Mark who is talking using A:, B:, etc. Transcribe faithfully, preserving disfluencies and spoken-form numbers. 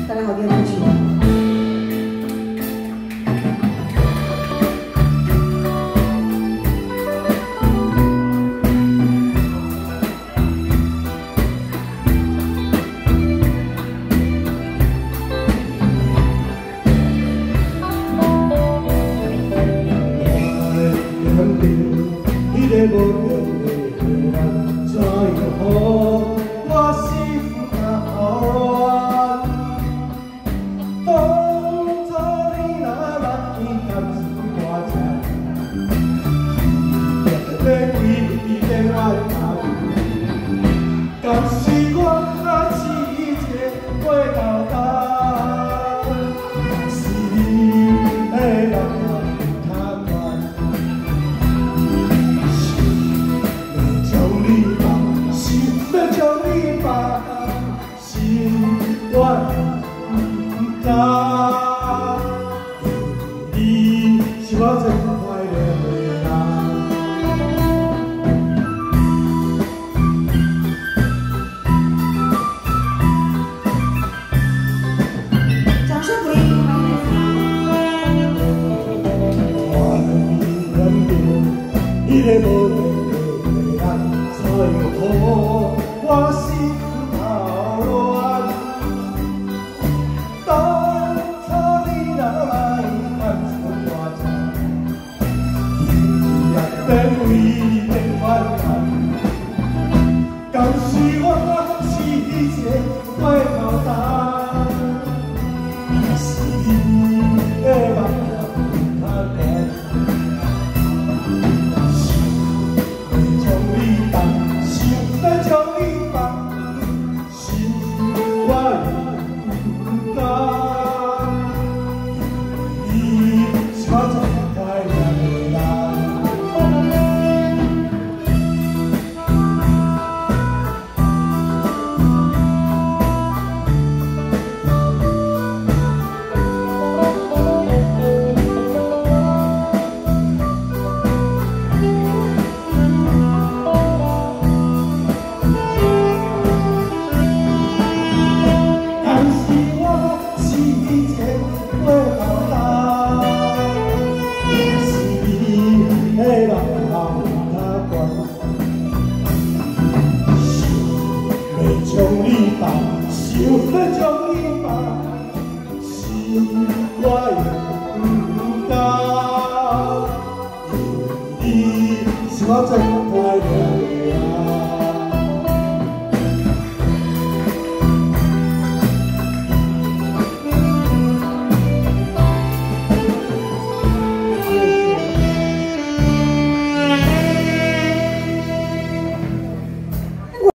A: 大家好，练练琴。
B: 你的无言的人，怎样予我心头乱？当作你若捌伊甘是我这，要为你变我头，甘是我痴情过到头，是你的人。 我不甘，你是我最快乐的人。
A: 掌声鼓励，欢迎
B: 我的人你的无言的人，怎样予我心头乱？ 变为你变反弹，甘是我痴情过头重，是你的目睭较悬，想要将你放，想要将你放，心我不甘，你是我最快乐的人。 将你放，想要将你放，心我又不甘，因为你是我最快乐。